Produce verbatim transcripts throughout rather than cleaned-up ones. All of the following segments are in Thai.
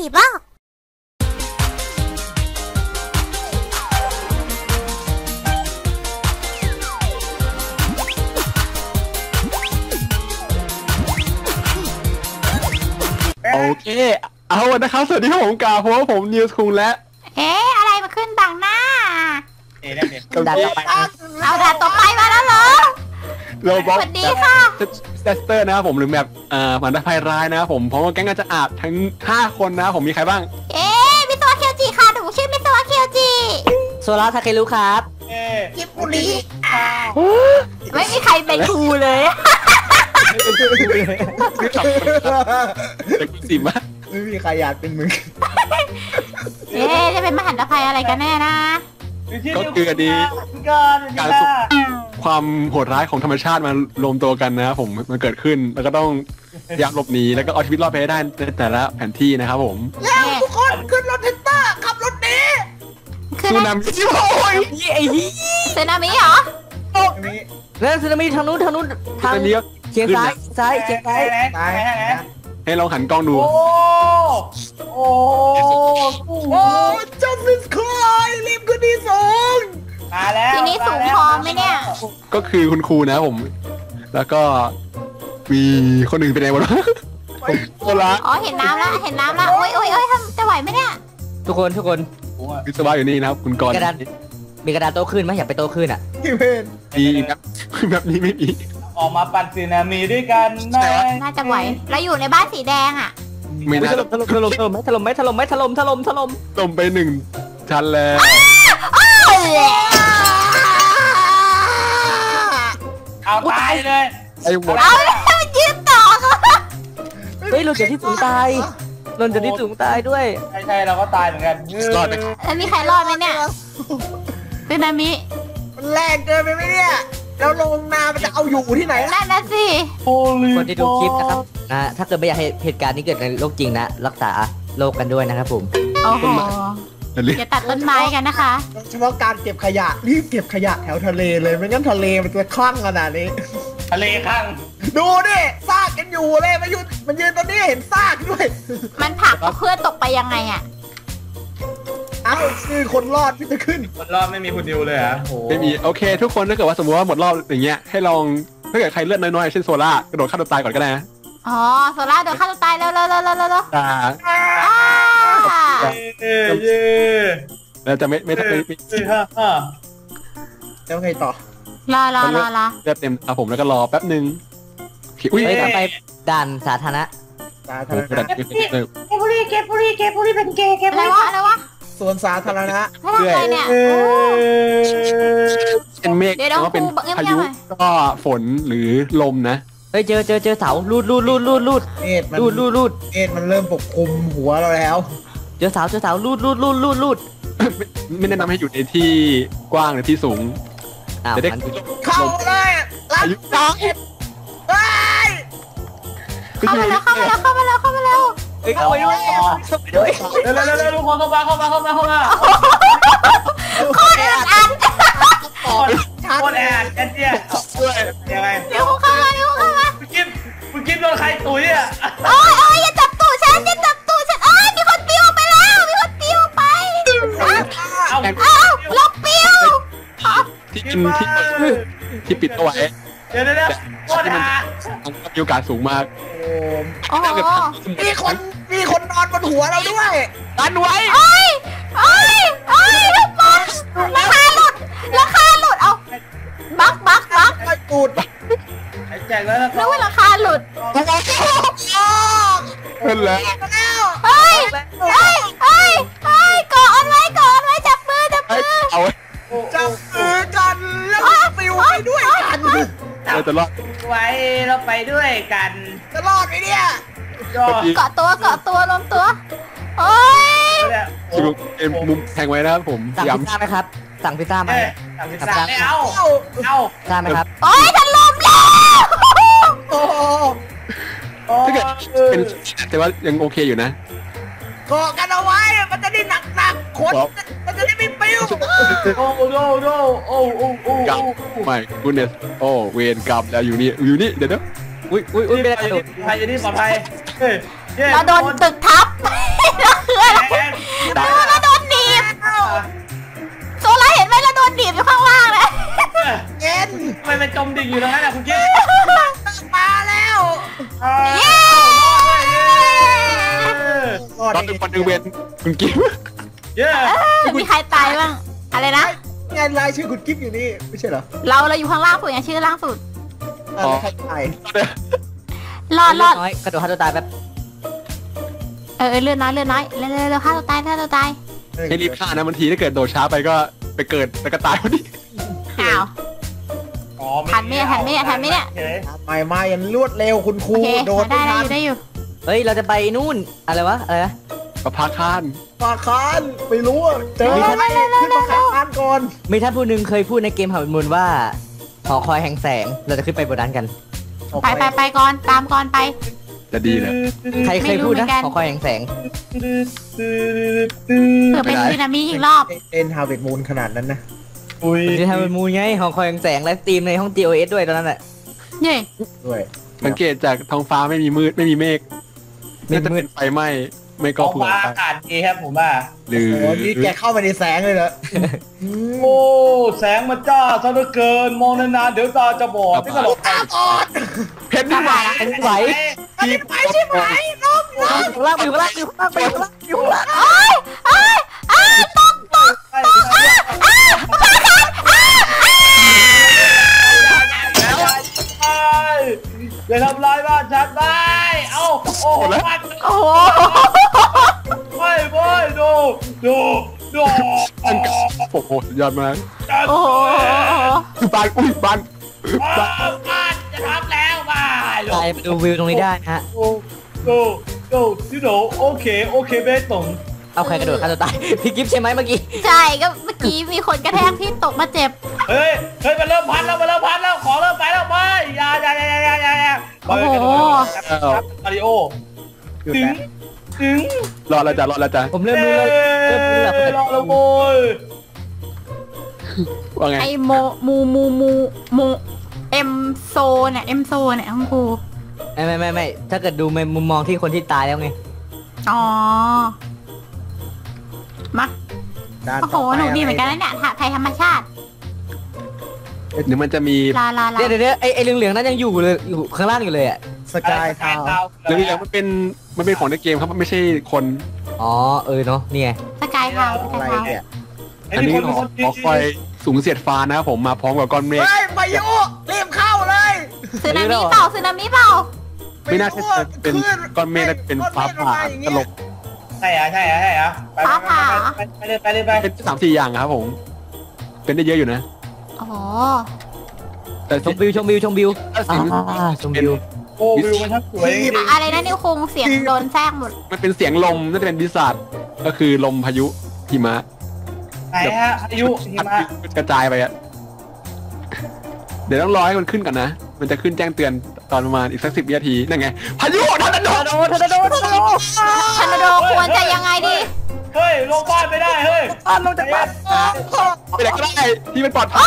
บ้างโอเคเอานะครับสวัสดีครับผมกาเพราะว่าผมนิวส์คุงและเอ๊ะอะไรมาขึ้นต่างหน้าเอ๊ะนั่นเองดันต่อไปเอาดันต่อไปมาแล้วเหรอโรบอทสวัสดีค่ะเซสเตอร์นะครับผมหรือแบบอ่ามันภัยร้ายนะครับผมเพราะว่าแก๊งก็จะอาบทั้งห้าคนนะผมมีใครบ้างเอ๊ะมิสวะเคียวจิค่ะหนูชื่อมิสวะเคียวจิโซล่าทาเครุครับเอ๊ะกิปุริไม่มีใครเป็นครูเลยเด็กสิมะไม่มีใครอยากเป็นมึงเอ๊ะจะเป็นมหันตภัยอะไรกันแน่นะก็คืออันนี้การสุความโหดร้ายของธรรมชาติมารวมตัวกันนะครับผมมันเกิดขึ้นแล้วก็ต้องพยายามหลบหนีแล้วก็เอาชีวิตรอดไปให้ได้ในแต่ละแผนที่นะครับผมแล้วทุกคนขึ้นรถเทนเตอร์ขับรถหนีสึนามิโอ้ยไอ้นี่สึนามิเหรอแล้วสึนามิทางนู้นทางนู้นทางเฉียงซ้ายซ้ายเฉียงซ้ายให้ลองหันกล้องดูโอ้โอ้โอ้จัสติสคอยรีบขึ้นที่สูงมาแล้วทีนี้สูงพอไหมเนี่ยก็คือคุณครูนะผมแล้วก็มีคนหนึ่งเป็นไงวะโซล่าอ๋อเห็นน้ำแล้วเห็นน้ำแล้วโอ้ยโอ้ยโอ้ยจะไหวไหมเนี่ยทุกคนทุกคนวิศวะอยู่นี่นะครับคุณกรณ์กระดานมีกระดานโตขึ้นไหมอยากไปโตขึ้นอ่ะพี่เพนมีครับแบบนี้ไม่มีออกมาปั่นสึนามิด้วยกันนะน่าจะไหวเราอยู่ในบ้านสีแดงอ่ะไม่น่าถล่มถล่มถล่มถล่มไหมถล่มไหมถล่มไหมถล่มถล่มถล่มถล่มไปหนึ่งชั้นแล้วเอาตายเลยไอ้หมดเอาแล้วมันยืนต่อเฮ้ยเราจะที่สูงตายเราจะที่สูงตายด้วยใช่ใช่เราก็ตายเหมือนกันรอดไหมแล้วมีใครรอดไหมเนี่ยสึนามิมันแรงเกินไปไหมเนี่ยแล้วลงนามันจะเอาอยู่ที่ไหนนั่นน่ะสิคนที่ดูคลิปนะครับนะถ้าเกิดไม่อยากให้เหตุการณ์นี้เกิดในโลกจริงนะรักษาโรคกันด้วยนะครับผมโอ้โหอย่าตัดต้นไม้กันนะคะเฉพาะการเก็บขยะรีบเก็บขยะแถวทะเลเลยไม่งั้นทะเลมันจะคลั่งขนาดนี้ทะเลคลั่งดูดิซากกันอยู่เลยมันยืนมันยืนตอนนี้เห็นซากด้วยมันผลักเพื่อนตกไปยังไงอ่ะเอ้าคือคนรอดที่จะขึ้นคนรอดไม่มีคนเดียวเลยอ่ะไม่มีโอเคทุกคนถ้าเกิดว่าสมมติว่าหมดรอบอย่างเงี้ยให้ลองถ้าเกิดใครเลือดน้อยๆเช่นโซล่ากระโดดฆ่าตัวตายก่อนก็ได้นะอ๋อโซล่าโดนฆ่าตัวตายแล้วแล้วแล้วแล้วแล้วอ่าแล้วจะไม่ไม่ไม่แล้วไงต่อรอรอรอรอเลือดเต็มอ่ะผมแล้วก็รอแป๊บนึงอุ้ยไปด่านสาธารณะสาธารณะเก็บบุหรี่เก็บบุหรี่เก็บบุหรี่เป็นเกย์เก็บอะไรวะอะไรวะส่วนสาธารณะเรื่อยเนี่ยเป็นเมฆก็เป็นพายุก็ฝนหรือลมนะเฮ้ยเจอเจอเจอเสาลูดลูดลูดลูดลูดเมฆมันลูดลูดลูดเมฆมันเริ่มปกคลุมหัวเราแล้วเจอเสาเจอเสาลูดลูดลูดลูดลูดไม่แนะนำให้อยู่ในที่กว้างหรือที่สูงจะได้เข้าเลยอายุน้องเข้ามาแล้วเข้ามาแล้วเข้ามาแล้วเข้ามาแล้วเอ้ยเข้าไปด้วยเข้าไปด้วยเร็วเร็วเร็วทุกคนเข้ามาเข้ามาเข้ามาเข้ามาโคตรแอดโคตรแอดแอดเนี่ยยังไงเดี๋ยวเข้ามาเดี๋ยวเข้ามาคุณกิ๊บคุณกิ๊บโดนใครตุ๋ยอ่ะโอ้ยโอ้ยอย่าจับตู่ฉันอย่าจับตู่ฉันโอ้ยมีคนปิ้วไปแล้วมีคนปิ้วไปเอาเอาเราปิ้วที่กินที่ที่ปิดเอาไว้เดี๋ยวเดี๋ยวโคตรแอดมีโอกาสสูงมากโอ้มีคนมีคนนอนบนหัวเราด้วยดันไว้โอ้ยโอ้ยโอ้ยทุกคนราคาหลุดราคาหลุดเอาบักบักบักไม่กูดแจกแล้วนะนึกว่าราคาหลุดเป็นแล้วเฮ้ยเฮ้ยเฮ้ยเฮ้ยกอดไว้กอดไว้จับมือจับมือเอาไว้จับมือกันแล้วฟิวไปด้วยกันเราจะรอดไว้เราไปด้วยกันจะรอดไหมเนี่ยเกาะตัวเกาะตัวลงตัวโอ้ยเอ็มมุมแทงไว้นะครับผมสั่งพิซซ่าไหมครับสั่งพิซซ่าไหมสั่งพิซซ่าไม่เอาเอาซ่าไหมครับโอ้ยทันลมแล้วถ้าเกิดเป็นแต่ว่ายังโอเคอยู่นะเกาะกันเอาไว้มันจะได้หนักหนักคนมันจะได้ไม่ปิ้วโอ้โหโอ้โอ้โอ้โอ้กับไม่กูเนสโอ้เวรกรรมแล้วอยู่นี่อยู่นี่เดี๋ยวนะอุ้ยอุ้ยอุ้ยไม่ได้กระโดดใครจะที่ปลอดภัยเฮ้ยเราโดนตึกทับเราคืออะไรเราโดนหนีบโซล่าเห็นไหมเราโดนหนีบอยู่ข้างล่างเลยเย็นทำไมมันจมดิ่งอยู่ตรงนั้นอะคุณกิ๊ฟมาแล้วเย้ตอนเป็นคนดูเวนคุณกิ๊ฟเย้มีใครตายบ้างอะไรนะงานรายชื่อคุณกิ๊ฟอยู่นี่ไม่ใช่เหรอเราเราอยู่ข้างล่างสุดอย่างชื่อล่างสุดใครตายรอดรอดกระโดดฆ่าตัวตายแบบเออเลือดน้อยเลือดน้อยเร็วเร็วฆ่าตัวตายฆ่าตัวตายให้รีบฆ่านะบางทีถ้าเกิดโดดช้าไปก็ไปเกิดแล้วก็ตายพอดีอ้าวทันไหมทันไหมทันไหมเนี่ยไม่ไม่ยันรวดเร็วคุณครูโดนได้ได้อยู่ได้อยู่เฮ้ยเราจะไปนู่นอะไรวะอะไรนะประภาคารปาคารไม่รู้เจอขึ้นมาขาคารก่อนมีท่านผู้หนึ่งเคยพูดในเกมหาวิมูลว่าหอคอยแห่งแสงเราจะขึ้นไปบนนั้นกันไปไปไปก่อนตามก่อนไปจะดีนะใครเคยพูดนะหอคอยแห่งแสงเผื่อเป็นพีนามิอีกรอบเอ็นฮาวิมูลขนาดนั้นนะอุ้ยที่ฮาวิมูลไงหอคอยแห่งแสงไลฟ์สตรีมในห้อง ที โอ เอส ด้วยตอนนั้นแหละนี่ด้วยสังเกตจากท้องฟ้าไม่มีมืดไม่มีเมฆน่าจะเป็นไฟไหม้ไม่ก็เผื่ออากาศดีครับผมว่าหรือนี่แกเข้าไปในแสงเลยเหรอโอ้แสงมันจ้าซะเหลือเกินมองนานๆเดี๋ยวตาจะบอดที่ตลกเพชรไหวเพชรไหวที่ไปใช่ไหมน้องน้องล่างไปล่างอยู่ล่างไปล่างอยู่ล่างเอ้ยเอ้ยเอ้ยตกตกตกอ้าอ้ามาครับอ้าอ้าอย่าทำร้ายบ้านฉันได้เอ้าโอ้โหโอ้โหไม่ไม่ดูดูดูโอ้โหยอดมากโอ้โหบ้านอุ้ยบ้านบ้านจะทำแล้วบ้านไปดูวิวตรงนี้ได้ฮะดูดูดูที่ดูโอเคโอเคเบสตรงเอาใครกระโดดฆ่าตัวตายพี่กิฟต์ใช่ไหมเมื่อกี้ใช่ก็เมื่อกี้มีคนกระแทกที่ตกมาเจ็บเฮ้ยเฮ้ยมันเริ่มพันแล้วมันเริ่มพันแล้วขอเริ่มไปแล้วไปอย่าอย่าอย่าอย่าอย่าอย่าโอ้โหมาริโอถึงถึงรอแล้วจ้ะรอแล้วจ้ะผมเริ่มรู้เลยเริ่มรู้แล้วรอแล้วโว้ยว่าไงไอโมมูมูมูมูเอ็มโซเนี่ยเอ็มโซเนี่ยทั้งคู่ไม่ไม่ไม่ไม่ถ้าเกิดดูในมุมมองที่คนที่ตายแล้วไงอ๋อมาโอ้โหหนูดีเหมือนกันนะเนี่ยไทยธรรมชาติเดี๋ยวมันจะมีเดี๋ยวเดี๋ยวไอไอเหลืองๆนั้นยังอยู่เลยอยู่ข้างล่างอยู่เลยอะสกายทาวเหลืองๆมันเป็นมันเป็นของในเกมครับมันไม่ใช่คนอ๋อเออเนาะนี่ไงสกายทาวอะไรเนี่ยอันนี้หอคอยสูงเสียดฟ้านะครับผมมาพร้อมกับก้อนเมฆเฮ้ยพายุรีบเข้าเลยสึนามิเปล่าสึนามิเปล่าไม่น่าจะเป็นก้อนเมฆน่าจะเป็นฟ้าผ่าตลกใช่อะใช่อะใช่อะไปไปเลยไปเลยไปเป็นสามสี่อย่างครับผมเป็นได้เยอะอยู่นะโอ้โหแต่ชมวิวชมวิวชมวิวชมวิวโอ้วิวมันช่างสวยอะไรนะนิวคงเสียงโดนแทรกหมดมันเป็นเสียงลมน่าจะเป็นวิสัทก็คือลมพายุหิมะไหนฮะพายุหิมะกระจายไปอะเดี๋ยวต้องรอให้มันขึ้นก่อนนะมันจะขึ้นแจ้งเตือนตอนประมาณอีกสักสิบนาทีนั่นไงพายุทอร์นาโดทอร์นาโดทอร์นาโดทอร์นาโดควรจะยังไงดีเฮ้ยลงบ้านไม่ได้เฮ้ยบ้านลงจากบ้านไปไหนก็ได้ที่มันปลอดภัย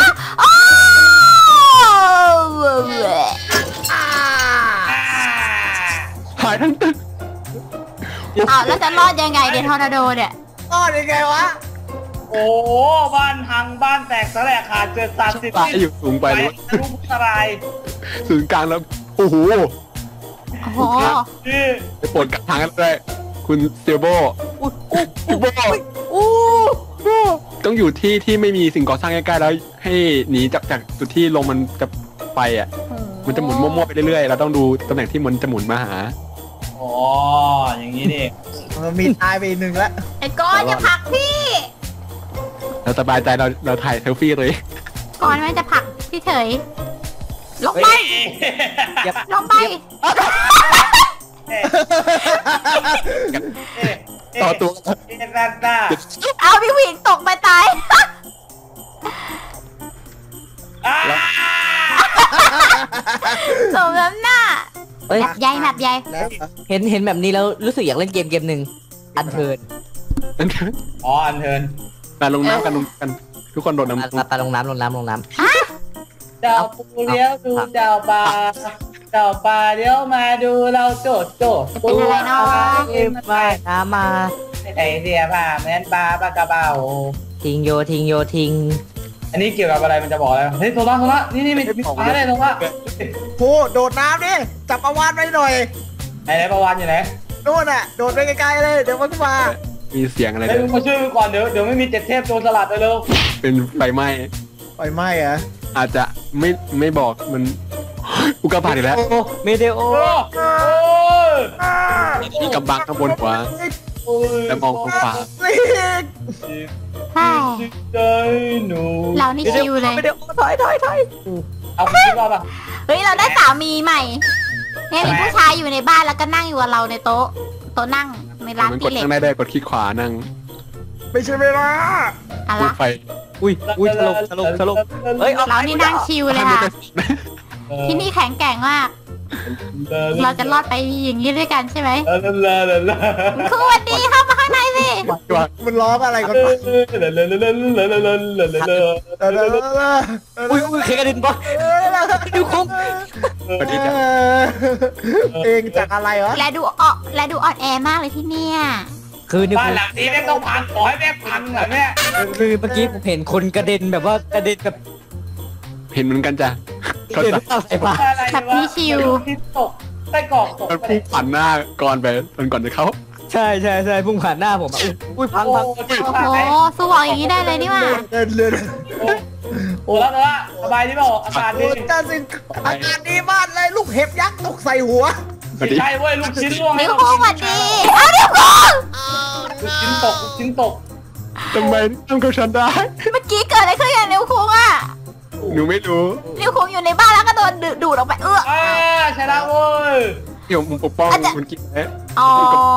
หายทั้งตึกอ้าวแล้วจะรอดยังไงเดี๋ยวทอร์นาโดเนี่ยรอดยังไงวะโอ้บ้านหังบ้านแตกสลายขาดเกิดสามสิบตายอยู่สูงไปเลยลูกสลายศูนย์กลางแล้วโอ้โหโอ้โหไปปวดกระถางกันเลยคุณเซลโบเซลโบต้องอยู่ที่ที่ไม่มีสิ่งก่อสร้างใกล้ๆแล้วให้หนีจากจากจุดที่ลมมันจะไปอ่ะมันจะหมุนมั่วๆไปเรื่อยๆเราต้องดูตำแหน่งที่มันจะหมุนมาหาอ๋ออย่างนี้นี่มีตายไปหนึ่งแล้วไอ้ก้อนจะผลักพี่เราสบายใจเราเราถ่ายเซลฟี่เลยก้อนมันจะผลักพี่เฉยลงไปลงไปต่อตัวเอาพี่หวิงตกไปตายสมน้ำหน้าแบบใหญ่แบบใหญ่เห็นเห็นแบบนี้แล้วรู้สึกอยากเล่นเกมเกมหนึ่งอันเทิร์นอ๋ออันเทิร์นแต่ลงน้ำกันลงกันทุกคนโดดน้ำปลาลงน้ำลงน้ำลงน้ำเจ้าปูเลี้ยวดูเจ้าปลาเต่าป่าเดี๋ยวมาดูเราโจดโจดเป็นอะไรเนาะมาน้ำมาไอเสียผ้าเหมือนปลาปลากระเป๋าทิ้งโยทิ้งโยทิ้งอันนี้เกี่ยวกับอะไรมันจะบอกอะไรเฮ้ยโซล่าโซล่านี่นี่มีมีปลาเลยโซล่าโอ้โดดน้ำดิจับปลาวานไว้หน่อยไหนไหนประวานอยู่ไหนนู่นน่ะโดดไปไกลๆเลยเดี๋ยวมันก็มามีเสียงอะไรเฮ้ยด้วยมึงมาช่วยกูก่อนเดี๋ยวเดี๋ยวไม่มีเจ็ดเทพโจรสลัดเลยเร็วเป็นไฟไหม้ไฟไหม้เหรออาจจะไม่ไม่บอกมันอุกกาบาตอีกแล้วโอ้เมเดโอโอ้โอ้ยมีกำบังข้างบนหัวโอ้ยแล้วมองท้องฟ้านี่ใช่ใจหนูเรานี่ชิวเลยเมเดโอถอยถอยถอยเอาคุณคิดว่าป่ะเฮ้ยเราได้สามีใหม่เนี่ยมีผู้ชายอยู่ในบ้านแล้วก็นั่งอยู่กับเราในโต๊ะโต๊ะนั่งในร้านมันกตีดเหล็กนั่งได้ได้กดคลิกขวานั่งไม่ใช่เวลาอะรละถไฟอุ้ยอุ้ยสลบสลบสลบเฮ้ยเอาเรานี่นั่งชิวเลยค่ะ ที่นี่แข็งแกร่งมาก เราจะรอดไปอย่างนี้ด้วยกันใช่ไหมลาลาลาลาลาครูสวัสดีเข้ามาข้างในสิมันร้องอะไรกันวะลาลาลาลาลาลาลาลาลาเออเออเอออุ้ยอุ้ยเคกระดินปะดูคมสวัสดีจ้ะเองจากอะไรวะและดูอ่อและดูอ่อนแอมากเลยที่เนี่ยคือนิวบ้านหลังนี้แม่งต้องพังขอให้แม่งพังหน่อยแม่คือเมื่อกี้ผมเห็นคนกระเด็นแบบว่ากระเด็นแบบเห็นเหมือนกันจ้ะกเขาระเด็นตัดอะไรปะแบบนี้ชิวตกไส้กรอกตกมันพุ่งผ่านหน้าก่อนไปตอนก่อนจะเข้าใช่ใช่ใช่พุ่งผ่านหน้าผมอ่ะอุ้ยพังพังโอ้โหสวองอย่างนี้ได้เลยนี่หว่าเดินเรือโอ้แล้วแล้วสบายดีเปล่าอากาศดีโอ้จ้าสิอากาศดีมากเลยลูกเห็บยักษ์ตกใส่หัวสวัสดีใช่เว้ยลูกชิ้นล่วงนิ้วโค้งสวัสดีเอานิ้วโค้งลูกชิ้นตกลูกชิ้นตกทำไมทำกับฉันได้เมื่อกี้เกิดอะไรขึ้นกับนิ้วโค้งอ่ะหนูไม่รู้นิ้วโค้งอยู่ในบ้านแล้วก็โดนดูดออกไปเอออ่าชนะเว้ยเดี๋ยวผมปกป้องอาจจะคุณกิ๊กไว้อ๋อก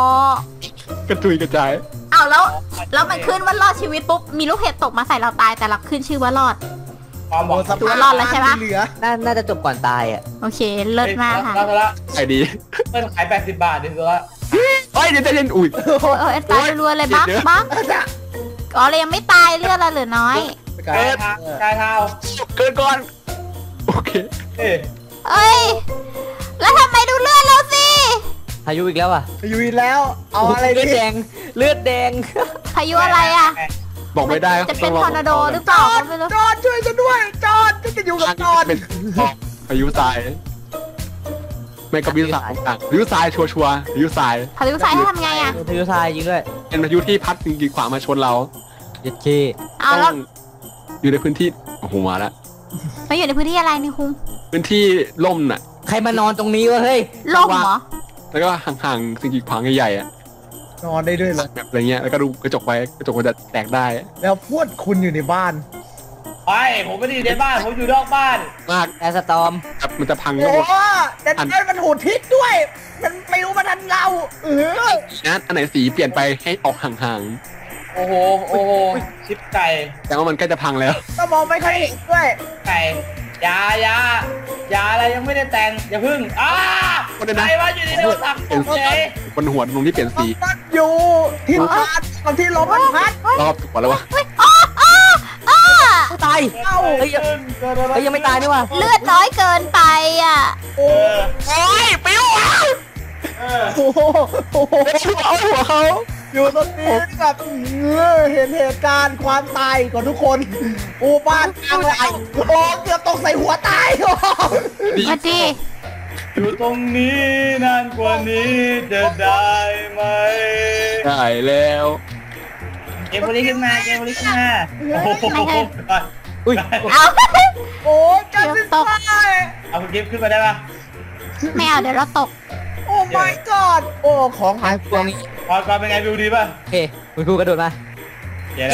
ระจุยกระจายเอาแล้วแล้วมันขึ้นว่ารอดชีวิตปุ๊บมีลูกเห็บตกมาใส่เราตายแต่เราขึ้นชื่อว่ารอดความหวังถือว่ารอดแล้วใช่ปะเหลือน่าน่าจะจบก่อนตายอ่ะโอเคเลิศมากค่ะแล้วแล้วไอ้ดีเปิ้ลขายแปดสิบบาทดิตัวละเฮ้ยเดี๋ยวจะเล่นอุ้ยเออตายรัวๆเลยบักเดี๋ยวบักอ๋อเลยยังไม่ตายเลือดเราเหลือน้อยกายเท้า กายเท้าเกินก่อนโอเคเอ้ยเอ้ยแล้วทำไมดูเลือดเราสิพายุอีกแล้วอ่ะอยู่อีกแล้ว เอาอะไรเลืดีอดแดงเลือดแดงพายุอะไรอ่ะบอกไม่ได้จะเป็นงทอร์นาโดหรือเปล่าก็ไม่รู้จอนช่วยฉันด้วยจอนฉันจะอยู่กับจอนเป็นพายุทรายไม่ก็พายุทรายต่างพายุทรายชัวร์ชัวร์พายุทรายพายุทรายให้ทำไงอ่ะพายุทรายจริงด้วยเป็นพายุที่พัดสิ่งกีดขวางมาชนเราเย็ดเคเอาแล้วต้องอยู่ในพื้นที่โอ้โหมาแล้วมาอยู่ในพื้นที่อะไรนี่คุงพื้นที่ล่มน่ะใครมานอนตรงนี้วะเฮ้ยล่มเหรอแล้วก็ห่างๆสิ่งกีดขวางใหญ่ๆอ่ะนอนได้ด้วยเหรอแบบอะไรเงี้ยแล้วก็ดูกระจกไว้กระจกมันจะแตกได้แล้วพวดคุณอยู่ในบ้านไปผมไม่ได้อยู่ในบ้านผมอยู่นอกบ้านมากแอร์สตอมครับมันจะพังโอ้ทั้งหมดแต่นั่นมันหูทิศด้วย มันไม่รู้มาทันเราเออนะอันไหนสีเปลี่ยนไปให้ออกห่างโอ้โหโอ้โหชิปไก่ๆแต่ว่ามันใกล้จะพังแล้วก็มองไม่ค่อยเห็นด้วยไก่ยายายาอะไรยังไม่ได้แต่งอย่าพึ่งอ้าใครว่าอยู่ในโดนตักตกเฉยบนหัวตรงที่เปลี่ยนสีมันอยู่ทิศทางตอนที่ลมมันพัดรอบหัวแล้ววะเฮ้ยอ้ออ้ออ้อตายเอ้าเฮ้ยยังเฮ้ยยังไม่ตายนี่ว่ะเลือดน้อยเกินไปอ่ะโอ้โอ้ยปิ้วอ่ะโหโอ้โหเอาหัวเขาอยู่ตรงนี้แบบเออเห็นเหตุการณ์ความตายของทุกคนโอ้บ้านกลางไรโอ้เกือบตกใส่หัวตายโอ้มาดีอยู่ตรงนี้นานกว่านี้จะได้ไหมได้แล้วเกมบุรีขึ้นมาเกมบุรีขึ้นมาโอ้โหอุ้ยเอาโอ้จันทร์ตกเอาคุณกิฟขึ้นมาได้ปะไม่เอาเดี๋ยวเราตกโอ้ my god โอ้ของหายตรงนี้ก่อนก่อนเป็นไงวิวดีป่ะโอเคคุณครูกระโดดมาเดี๋ยวนะ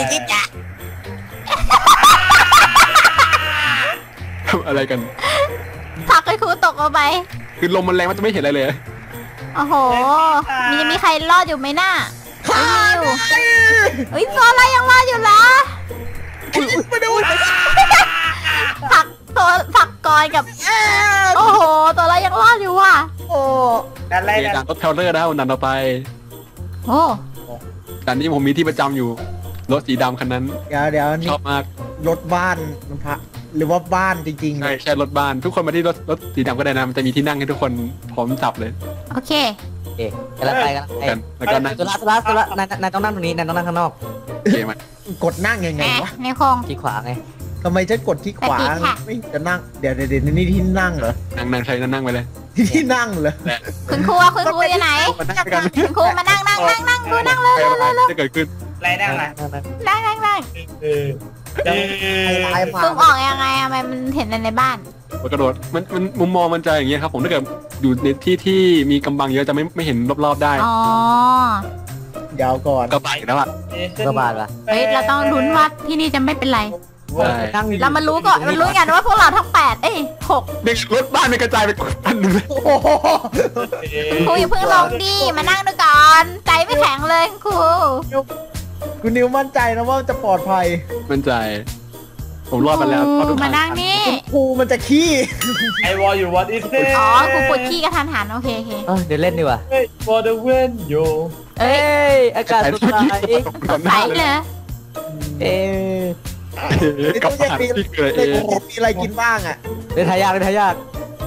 ทำอะไรกันผลักให้ครูตกลงไปคือลมมันแรงมันจะไม่เห็นอะไรเลยโอ้โห มีมีใครรอดอยู่ไหมน่ะไม่มีอยู่เฮ้ยโซล่ายังรอดอยู่เหรอมาดูผลักตัวผลักกอยกับเอ๊ะโอ้โห ตัวเรายังรอดอยู่ว่ะโอ้ดันไล่ด่าดันนรถเทรลเลอร์นะครับดันต่อไปโอ้ด่านนี้ผมมีที่ประจำอยู่ รถสีดำคันนั้นเดี๋ยวเดี๋ยวชนี่อบมากรถบ้านมันพระหรือว่าบ้านจริงๆใช่ใช่รถบ้านทุกคนมาที่รถรถสีดำก็ได้นะมันจะมีที่นั่งให้ทุกคนพร้อมจับเลยโอเคเอ๊ะกำลังไปกันไปกันแล้วก็นั่งสุระสุระสุระนายนายต้องนั่งตรงนี้นายต้องนั่งข้างนอกโอเคมันกดนั่งยังไงแหมวะในคงที่ขวาไงทำไมฉันกดที่ขวาแต่ที่ค่ะไม่จะนั่งเดี๋ยวเดี๋ยวเดี๋ยวนี่ที่นั่งเหรอนั่งนั่งใช้นั่งไปเลยที่ที่นั่งเหรอและคุณครูอะคุณครูอยู่ไหนมานั่งกันคุณครูมานั่งนั่งนั่งนั่งครูนั่งเลยอะไรจะเกิดขึ้นอะไรนั่งนะนั่งนั่งนั่งเออไอ้ลายมาซูมออกยังไงอะมันเห็นในบ้านมันกระโดดมันมันมุมมองมันจะอย่างเงี้ยครับผมถ้าเกิดอยู่ในที่ที่มีกำบังเยอะจะไม่ไม่เห็นรอบๆได้อ๋อเดี๋ยวก่อนก็ไปแล้วอ่ะก็บาดปะเฮ้ยเราต้องลุ้นว่าที่นี่จะไม่เป็นไรใช่นั่งเรามารู้ก่อนมันรู้กันว่าพวกเราทั้งแปดเอ้ยหกเด็กรถบ้านมันกระจายไปอันหนึ่งเลยโอ้โหครูอย่าเพิ่งลงดิมานั่งดูก่อนใจไม่แข็งเลยครูคุณนิวมั่นใจนะว่าจะปลอดภัยมันใจ ผมรอดมาแล้วรอดทุกมาทางนั่งนี่ครูมันจะขี้ไอวอลอยู่วัดอีสเต้อ๋อครูปวดขี้กระทันหันโอเคโอเคเออเดี๋ยวเล่นดีกว่าเฮ้ย for the win yo เอ้เอ้ยยอากาศสดใสก่อนหใสน้าเลเลยยเอ้ยกับอาหารที่เกิดในเองโรงมีอะไรกินบ้างอ่ะเล่นทายากเล่นทายาก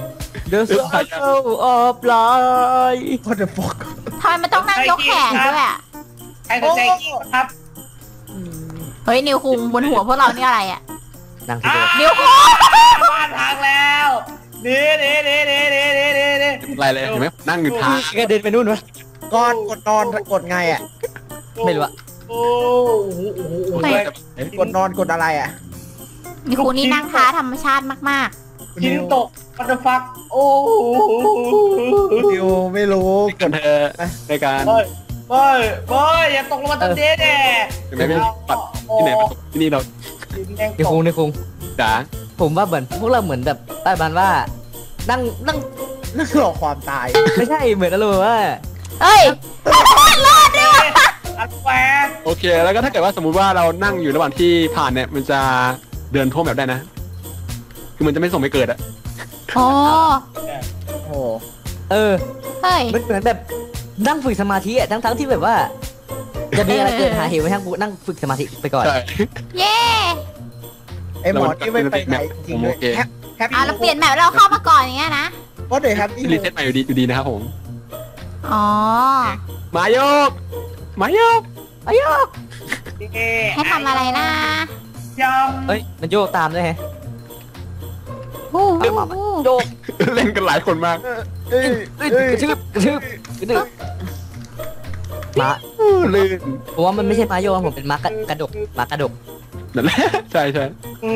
The Circle of Life What the fuck ทำไมมันต้องนั่งยกแขนด้วยอ่ะใครสนใจกินครับเฮ้ยนิวคุงบนหัวพวกเรานี่อะไรอ่ะนั่งที่อ่าเดิมนิวคุงบ้านทางแล้วนี่นี่นี่นี่นี่นี่นี่นี่อะไรเลยเห็นไหมนั่งอยู่ทางกระเด็นไปนู่นวะก่อนกดนอนกดไงอ่ะไม่รู้อะโอ้โหโอ้โหโอ้โหกดนอนกดอะไรอ่ะนิวคุงนี่นั่งท้าธรรมชาติมากคุณกินนิวตกมันจะฟักโอ้โหคุณนิวไม่รู้กดเธอในการเฮ้ยเฮ้ยเฮ้ยอย่าตกลงมาตรงนี้แน่เห็นไหมไม่ปัดที่ไหนปัดที่นี่เราในคุงในคุงจ๋าผมว่าเหมือนพวกเราเหมือนแบบประมาณว่า นั่งนั่งนั่นหลอกความตายไม่ใช่เหมือนอารมณ์ว่าๆเฮ้ยรอดด้วยวะอัดแฝงโอเค แล้วก็ถ้าเกิดว่าสมมุติว่าเรานั่งอยู่ระหว่างที่ผ่านเนี่ยมันจะเดินท่วมแบบได้นะ คือมันจะไม่ส่งไปเกิดอะโอ้โอ้โหเออเฮ้ยมันเหมือนแบบนั่งฝึกสมาธิอะทั้งทั้งๆที่แบบว่า จะมีอะไรเกิดหาเหตุไว้ทั้งกูนั่งฝึกสมาธิไปก่อนใช่เย่ไอหมอที่ไม่ไปไหนจริงๆเลยแฮปแฮปอ่ะเราเปลี่ยนแบบเราเข้ามาก่อนอย่างเงี้ยนะก็เดี๋ยวแฮปปี้รีเซ็ตใหม่อยู่ดีอยู่ดีนะครับผมอ๋อมายกมายกอายกให้ทำอะไรนะยเฮ้ยมันโยกตามด้วยแฮะฮู้ฮู้ฮู้โยกเล่นกันหลายคนมากเอ้ยเอ้ยเอ้ยกระชืบกระชืบกระชืบม้าลื่นผมว่ามันไม่ใช่ม้าโยกนะผมเป็นม้ากระกระดกม้ากระดกนั่นแหละใช่ใช่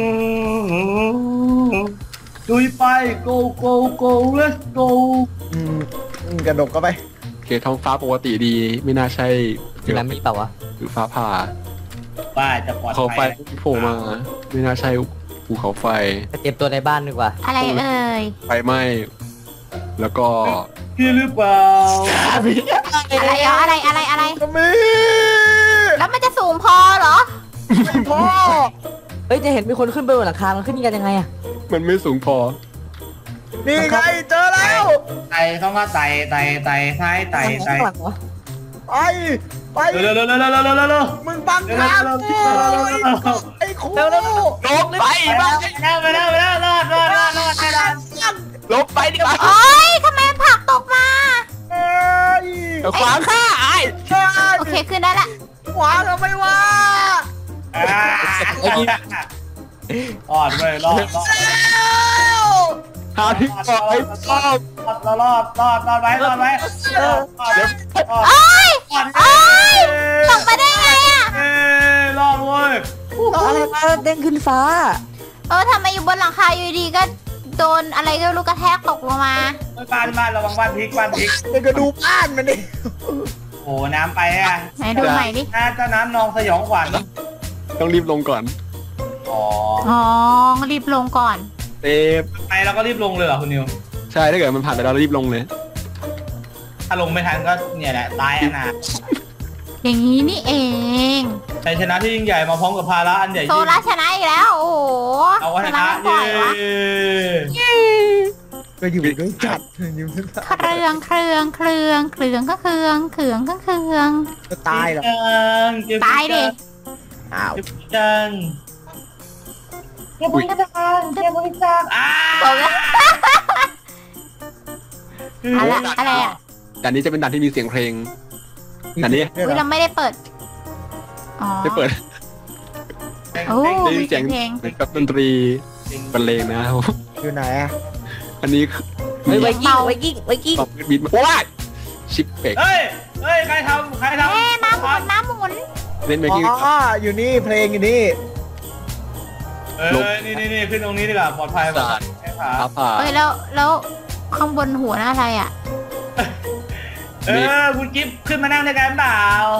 ำดุยไป go go go let's go อืมอืมกระดกก็ไปโอเคท้องฟ้าปกติดีไม่น่าใช่คือน้ำมีเปล่าวะหรือฟ้าผ่าบ้าจะปลอดเขาไฟภัยโผล่มาไม่น่าใช่ภูเขาไฟไปเตรียมตัวในบ้านดีกว่าอะไรเอ่ยไฟไหม้แล้วก็พี่หรือเปล่าอะไรเหรออะไรอะไรอะไรก็มีแล้วมันจะสูงพอเหรอพ่อเฮ้ยจะเห็นมีคนขึ้นไปบนหลังคา มันขึ้นกันยังไงอะมันไม่สูงพอนี่ไงเจอแล้วไต่เข้ามาไต่ไต่ไต่ซ้ายไต่ไต่ข้างหลังวะไปไปเร็วเร็วเร็วเร็วเร็วเร็วเร็วมึงบังทางกูไอ้ครูลบไปไปแล้วไปแล้วไปแล้วรอดรอดรอดรอดไม่รอดลบไปดีกว่าโอ๊ยทำไมมันผลักตกมาเอ้ยเดี๋ยวขวางข้าไอ้โอเคขึ้นได้ละขวาทำไมวะรอดเลยรอดรอดหาที่เกาะไอ้ป้อมรอดรอดรอดรอดไว้รอดไว้รอดรอดโอ๊ยรอดโอ๊ยตกไปได้ไงอ่ะเอ้รอดเว้ยอะไรมาเด้งขึ้นฟ้าเออทำไมอยู่บนหลังคาอยู่ดีก็โดนอะไรก็ไม่รู้กระแทกตกลงมาบ้านบ้านระวังบ้านพลิกบ้านพลิกเดี๋ยวก็ดูบ้านมันดิโอ้น้ำไปอ่ะไหนดูใหม่ดิน้าเจ้าน้ำนองสยองขวัญต้องรีบลงก่อนอ๋ออ๋อรีบลงก่อนเต็มไปเราก็รีบลงเลยเหรอคุณนิวใช่ถ้าเกิดมันผ่านไปแล้วรีบลงเลยถ้าลงไม่ทันก็เนี่ยแหละตายอนาอย่างนี้นี่เองชัยชนะที่ยิ่งใหญ่มาพร้อมกับภาระอันใหญ่โซยิ่งล่าชนะอีกแล้ว โอ้โหเอาไว้ชนะทำไมไม่ปล่อยวะเย้ก็อยู่ด้วยจัดอยู่ด้วยจัดเครื่องเครื่องเครื่องเครื่องก็เครื่องเครื่องก็เครื่องจะตายเหรอตายดิอ้าวจันอย่าบริจาคอย่าบริจาคอ่าบอกแล้วอะไรอะไรอ่ะด่านนี้จะเป็นด่านที่มีเสียงเพลงด่านนี้อุ้ยเราไม่ได้เปิดอ๋อไม่เปิดโอ้ได้ยิมีนเสียงเพลงเหมือนกับดนตรีบรรเลงนะครับอยู่ไหนอะอันนี้เฮ้ยไวกิ้งไวกิ้งไวกิ้งตอบบิดมาว้ายชิปเปกเฮ้ยเฮ้ยใครทำใครทำเอ๊ะม้าหมุนม้าหมุนเล่นเมอ๋กิ้งออยู่นี่เพลงอยู่นี่เออนี่นี่นี่ขึ้นตรงนี้ดีกว่าปลอดภัยปลอดภัยใช่คฟ้ารับผ่าเอ้ยแล้วแล้วข้างบนหัวนั่นอะไรอ่ะเออคุณกิฟขึ้นมานั่งในกันเปล่า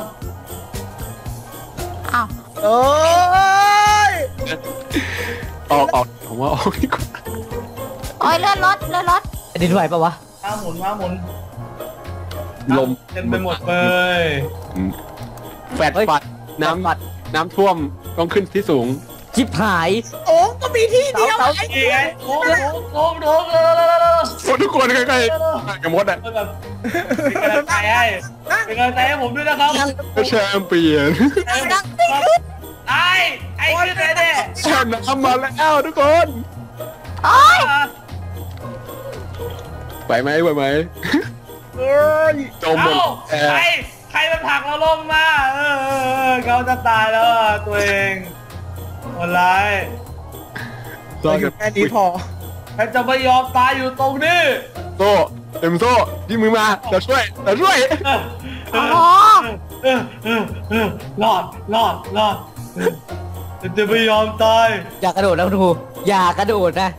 อ้าวเอ้ยออกออกผมว่าออกดีกว่าโอ้ยเลื่อนรถเลื่อนรถดินไหวปะวะม้าหมุนม้าหมุนลมเต็มไปหมดเลยแฟดปัดน้ำปัดน้ำท่วมต้องขึ้นที่สูงชิบหายโอ้ก็มีที่เดียวเสาไอ้นี่ไงโอ้โหโอ้โหโอ้โหเลยเลยเลยคนทุกคนใกล้ๆกับมดอ่ะแบบเป็นกำลังใจให้เป็นกำลังใจให้ผมด้วยนะครับแชมเปี้ยนไอ้ไอ้ขึ้นไปเนี่ยแชมป์น้ำมาแล้วทุกคนโอ้ยไหวไหมไหวไหมเอ้ยจมหมดเอ้าใครใครมันผลักเราลงมาเออเออเออเขาจะตายแล้วอ่ะตัวเองคนร้ายเราอยู่แค่นี้พอใครจะไม่ยอมตายอยู่ตรงนี้โซ่เต็มโซ่ที่มือมาเราช่วยเราช่วยเออเอโอ้อโหเออเออเออรอดรอดรอดเออจะไม่ยอมตายอย่ากระโดดนะคุณครูอย่ากระโดดนะ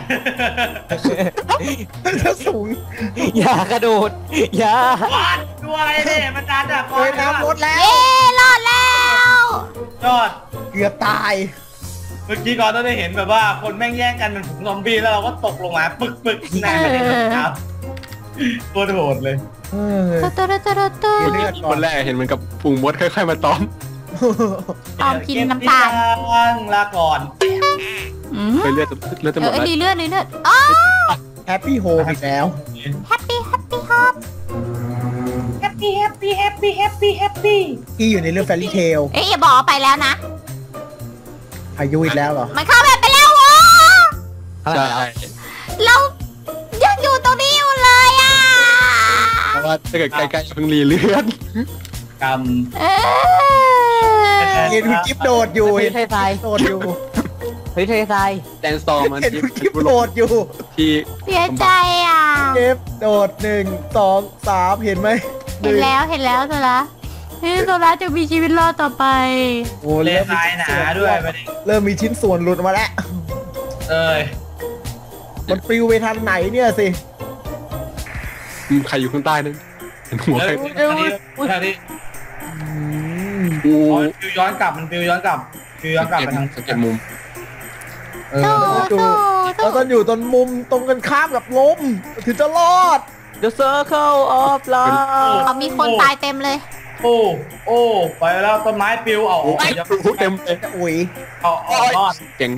ถ้าสูงอย่ากระโดดอย่าวัดดูอะไรเนี่ยมันดันอ่ะเคยน้ำรถแล้วเย้รอดแล้วยอดเกือบตายเมื่อกี้ก่อนต้องได้เห็นแบบว่าคนแม่งแย่งกันเป็นผงซอมบี้แล้วเราก็ตกลงมาปึกปึกแน่เลยครับโคตรโหดเลยเออตุ๊ดตุ๊ดตุ๊ดตุ๊ดตุ๊ดเลือดก่คอนนแรกเห็นมันกับฝูงมดค่อยๆมาต้อมตอมกินน้ำตาลลาก่อนอืมไปเลือดเลือดจะหมเอดอแล้วดีเลือดดีเลือดอ๋อแฮปปี้โฮมอีกแล้วแฮปปี้แฮปปี้ฮอปแฮปปี้แฮปปี้แฮปปี้แฮปปี้แฮปปี้ที่อยู่ในเรื่องแฟรี่เทลเอ๊ะอย่าบอกว่าไปแล้วนะพายุอีกแล้วเหรอมันเข้าแบบไปแล้ววะเข้าไปใช่แล้วเรายังอยู่ตรงนี้อยู่เลยอ่ะเพราะว่าถ้าเกิดใกล้ๆเพิ่งรีเลือดกรรมเออเห็นคุณกิ๊บโดดอยู่เฮ้เห็ยนเททรายโดดอยู่เฮ้ยเททรายแดนสตอร์มันเห็นคุณกิ๊บโดดอยู่ที่เสียใจอ่ะเก็บโดดหนึ่งสองสามเห็นไหมเห็นแล้วเห็นแล้วโซล่าเฮ้ยโซล่าจะมีชีวิตรอดต่อไปโอ้เลเริ่มทรายหนาด้วยประเด็นเริ่มมีชิ้นส่วนหลุดมาแล้วเอ้ยมันปลิวไปทางไหนเนี่ยสิใครอยู่ข้างใต้นั้นเห็นหัวใครทางนี้ทางนี้โอ้อ๋อฟิวย้อนกลับมันฟิวย้อนกลับฟิวย้อนกลับไปทางสังเกตมุมเออสู้เราสู้ต้องอยู่ตรงมุมตรงกันข้ามกับลมถึงจะรอด The Circle of Love เขามีคนตายเต็มเลยโอ้โอ้ไปแล้วต้นไม้ปิวเอาโอ้เอายเอาเต็มเต็มจะอุ๋ยเอาเอารอดเก่ง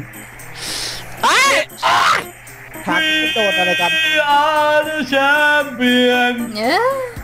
ทางกระโดดอะไรกัน We are the champion เออ